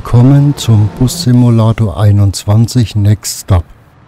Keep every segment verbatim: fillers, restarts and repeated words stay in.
Willkommen zum Bus Simulator einundzwanzig Next Stop.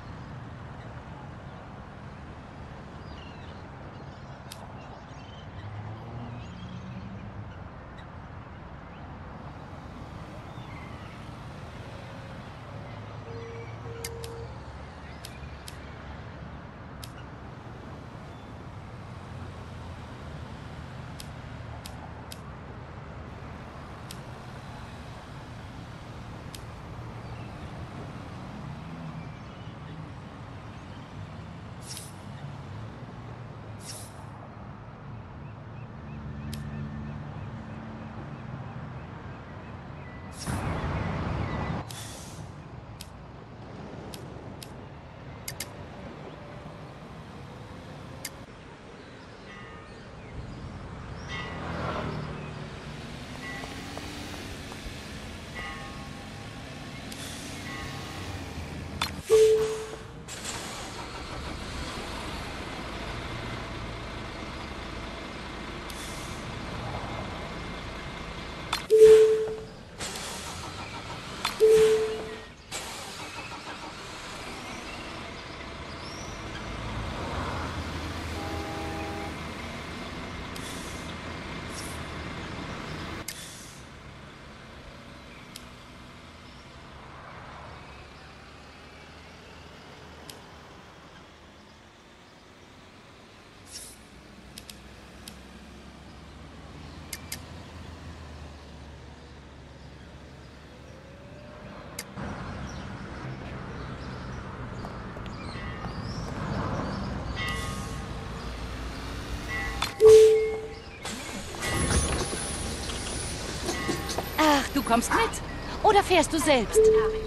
Ach, du kommst mit? Oder fährst du selbst?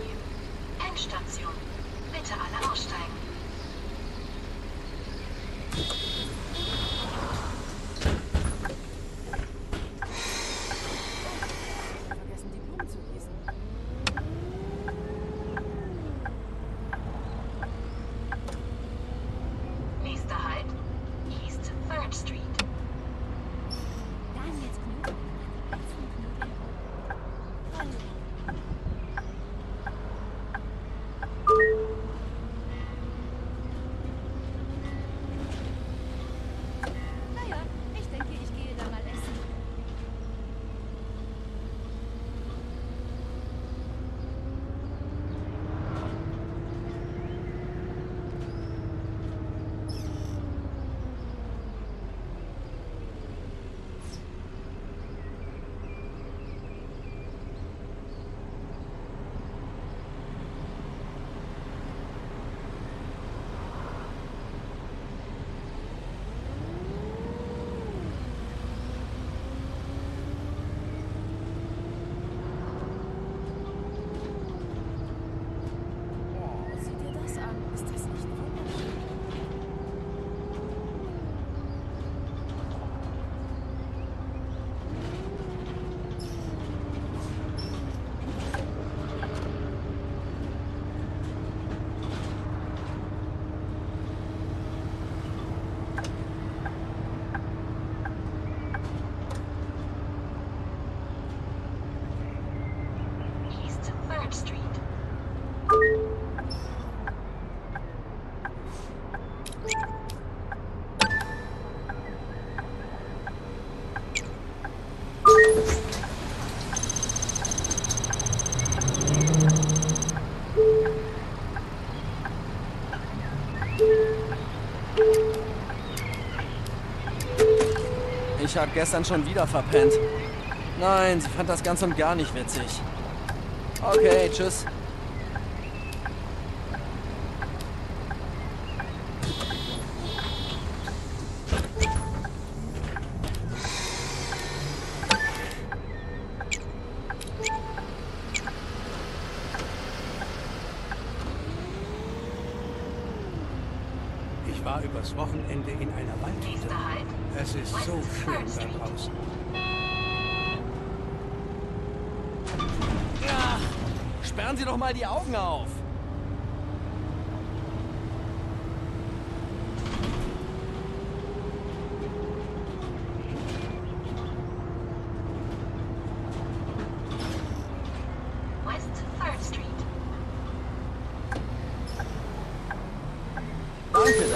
Endstation. Bitte alle aussteigen. Vergessen die Blumen zu gießen. Nächster Halt. East Third Street. Dann jetzt Knödel. Naja, ich denke, ich gehe da mal essen. Sieh dir das an. Ist das nicht wunderschön? East Third Street. Ich hab gestern schon wieder verpennt. Nein, sie fand das ganz und gar nicht witzig. Okay, tschüss. Ich war übers Wochenende in einer Waldhütte. Nächster Halt. Es ist so schön da draußen. Ja, sperren Sie doch mal die Augen auf.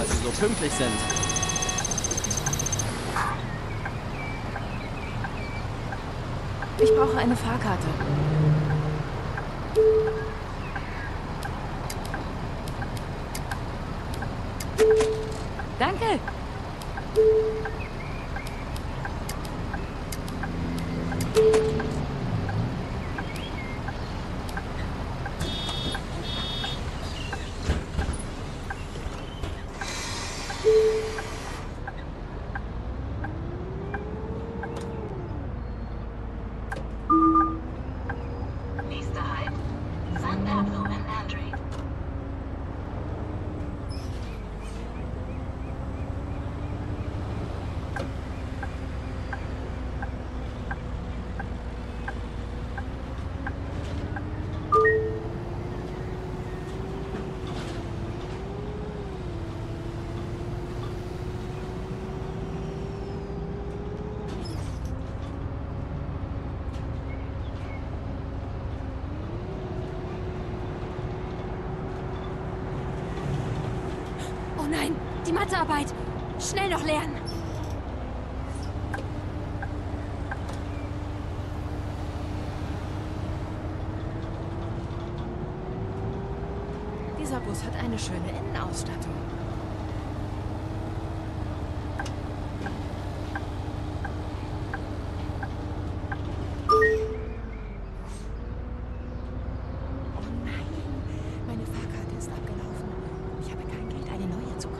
dass Sie so pünktlich sind. Ich brauche eine Fahrkarte. Danke. Nächster Halt, San Pablo and Andre. Oh nein, die Mathearbeit. Schnell noch lernen. Dieser Bus hat eine schöne Innenausstattung. Oh nein, meine Fahrkarte ist abgelaufen. Ich habe kein Geld, eine neue zu kaufen.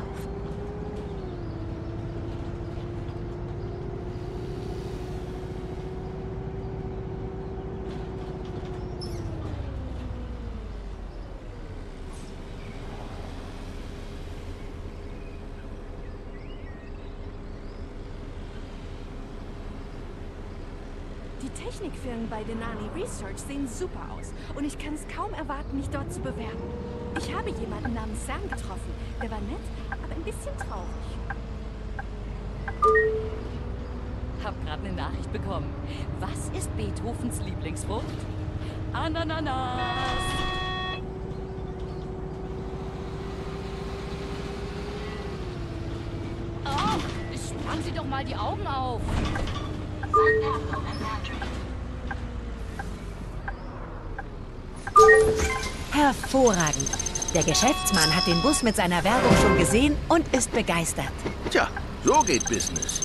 Die Technikfirmen bei Denali Research sehen super aus und ich kann es kaum erwarten, mich dort zu bewerben. Ich habe jemanden namens Sam getroffen. Der war nett, aber ein bisschen traurig. Hab gerade eine Nachricht bekommen. Was ist Beethovens Lieblingsfrucht? Ananas. Oh, spannen Sie doch mal die Augen auf. San Pablo and Andre. Hervorragend. Der Geschäftsmann hat den Bus mit seiner Werbung schon gesehen und ist begeistert. Tja, so geht Business.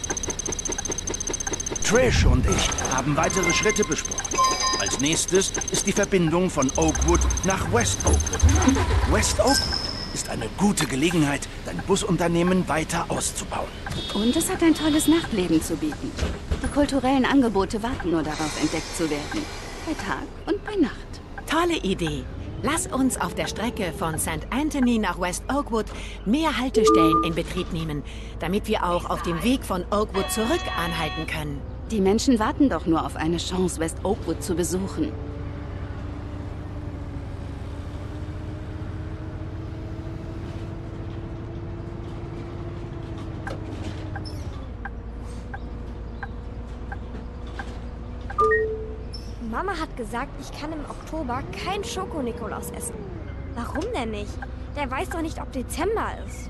Trish und ich haben weitere Schritte besprochen. Als nächstes ist die Verbindung von Oakwood nach West Oakwood. West Oakwood ist eine gute Gelegenheit, dein Busunternehmen weiter auszubauen. Und es hat ein tolles Nachtleben zu bieten. Die kulturellen Angebote warten nur darauf, entdeckt zu werden. Bei Tag und bei Nacht. Tolle Idee. Lass uns auf der Strecke von Sankt Anthony nach West Oakwood mehr Haltestellen in Betrieb nehmen, damit wir auch auf dem Weg von Oakwood zurück anhalten können. Die Menschen warten doch nur auf eine Chance, West Oakwood zu besuchen. Mama hat gesagt, ich kann im Oktober kein Schoko-Nikolaus essen. Warum denn nicht? Der weiß doch nicht, ob Dezember ist.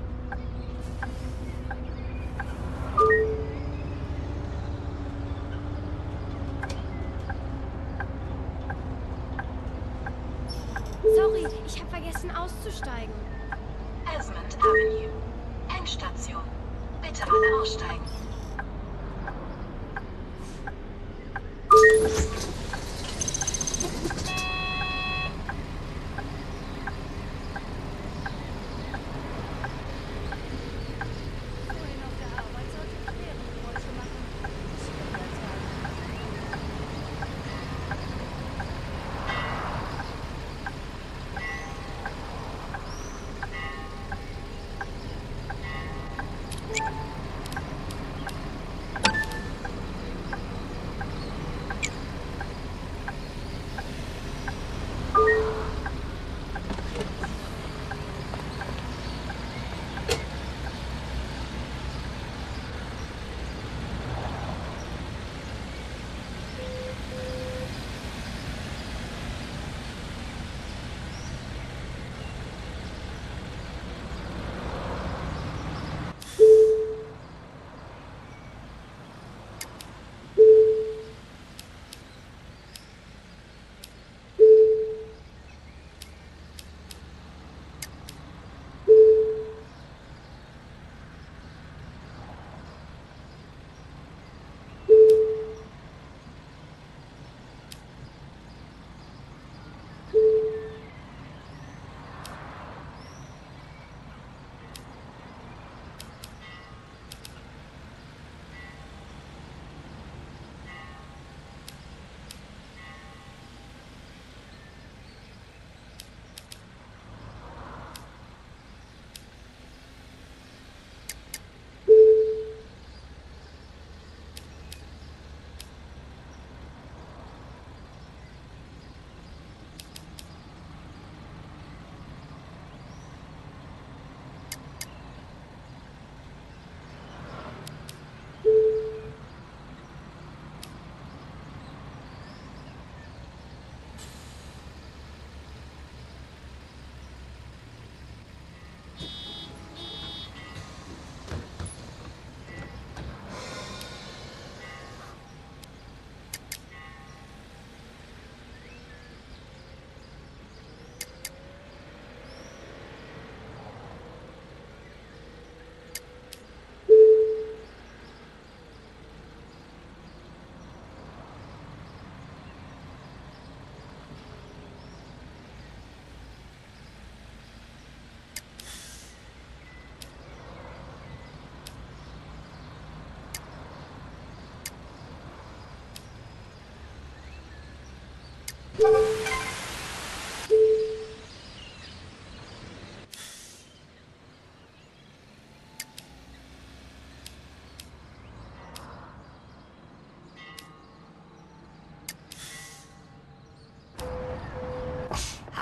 Sorry, ich habe vergessen auszusteigen. Esmond Avenue. Endstation. Bitte alle aussteigen.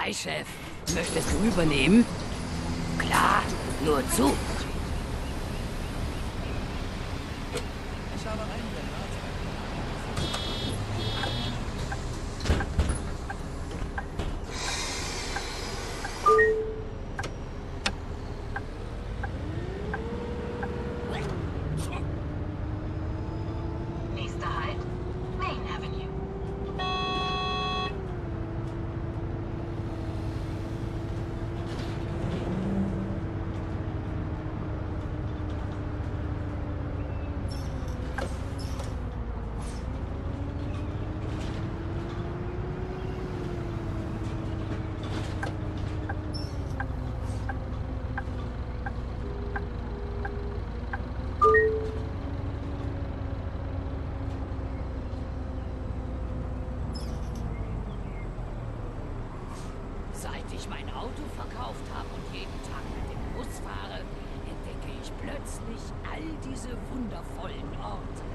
Hi, Chef. Möchtest du übernehmen? Klar, nur zu. Ich habe einen Nächster Halt, Main Avenue. Seit ich mein Auto verkauft habe und jeden Tag mit dem Bus fahre, entdecke ich plötzlich all diese wundervollen Orte.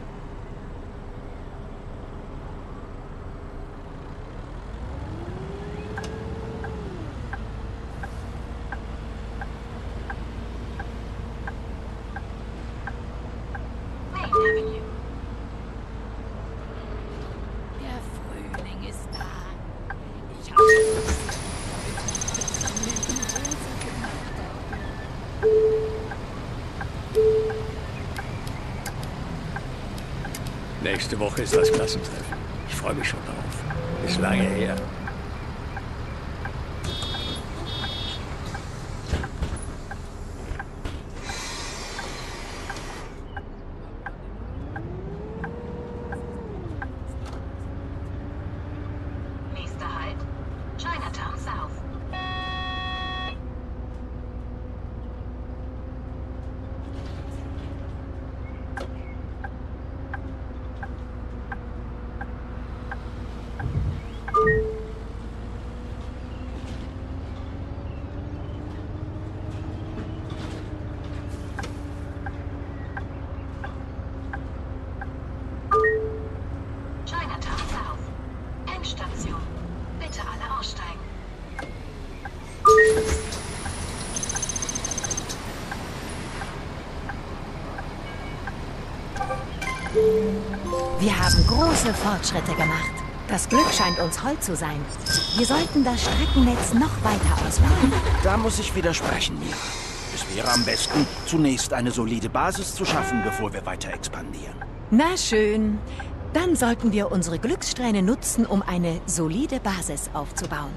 Main Avenue. Der Frühling ist da. Ich habe Nächste Woche ist das Klassentreffen. Ich freue mich schon drauf. Ist lange her. Nächster Halt, Chinatown South. Chinatown South. Endstation. Bitte alle aussteigen. Wir haben große Fortschritte gemacht. Das Glück scheint uns hold zu sein. Wir sollten das Streckennetz noch weiter ausbauen. Da muss ich widersprechen, Mira. Es wäre am besten, zunächst eine solide Basis zu schaffen, bevor wir weiter expandieren. Na schön. Dann sollten wir unsere Glückssträhne nutzen, um eine solide Basis aufzubauen.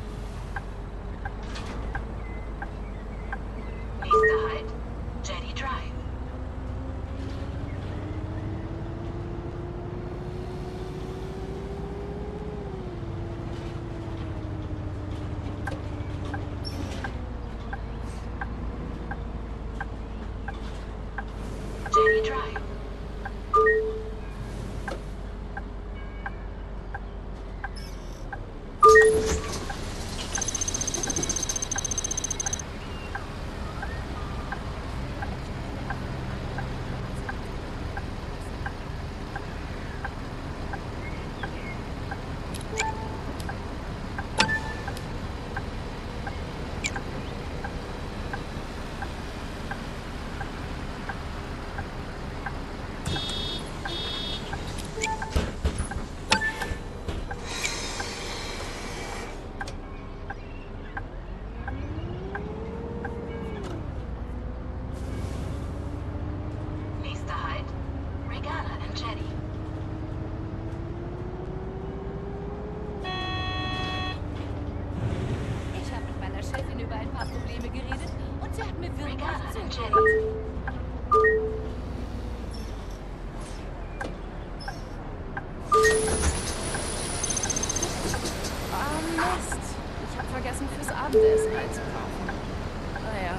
Nächster Halt, Jetty Drive. Jetty Drive. Nächster Halt, Regala and Jetty. Ich habe mit meiner Chefin über ein paar Probleme geredet und sie hat mir wirklich Regala and zugehört. Jetty. Ah, Mist. Ich habe vergessen, fürs Abendessen einzukaufen. Naja.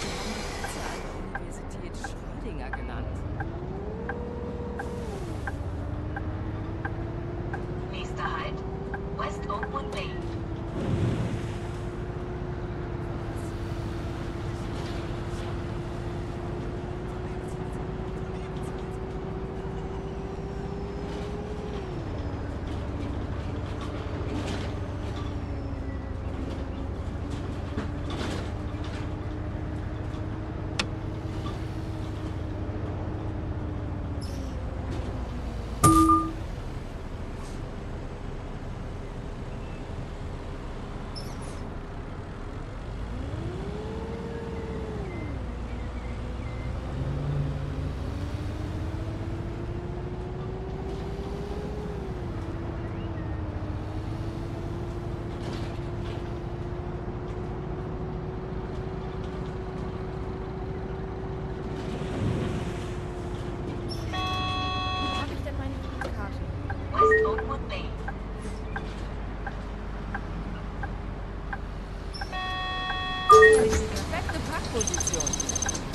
Universität Schrödinger genannt. Oakwood Bay. Perfekte Parkposition.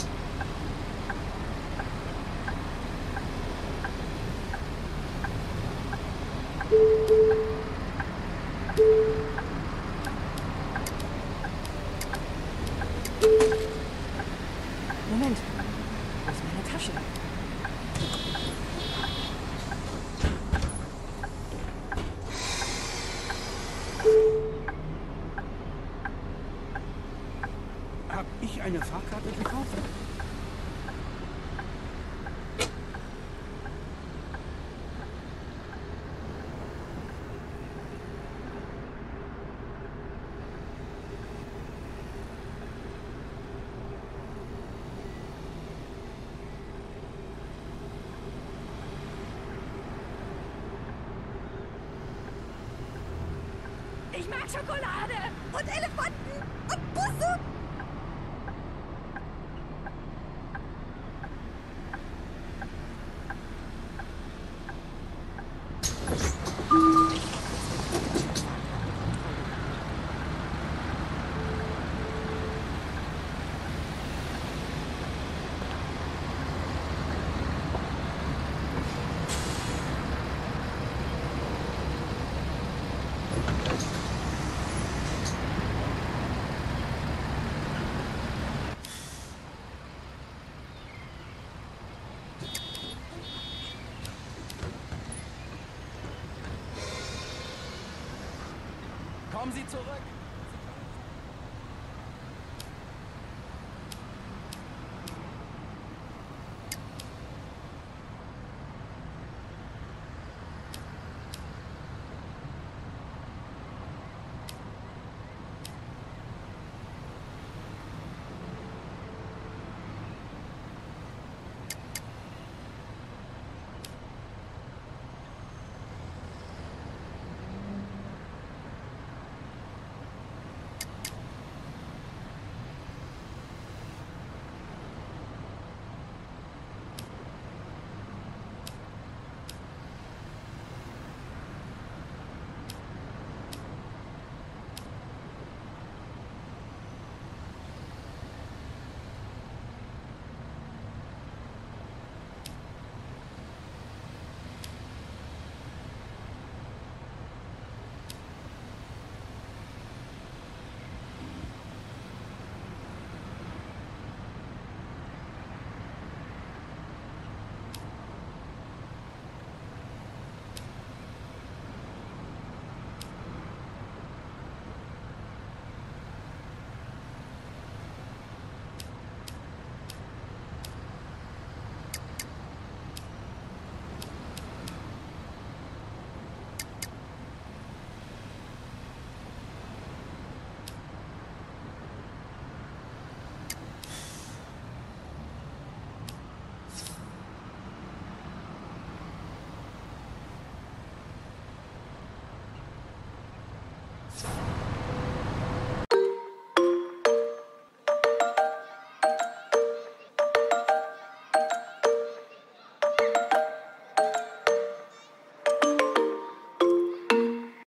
Moment. Wo ist meine Tasche? Hab ich eine Fahrkarte gekauft? Ich mag Schokolade und Elefanten und Busse. Kommen Sie zurück!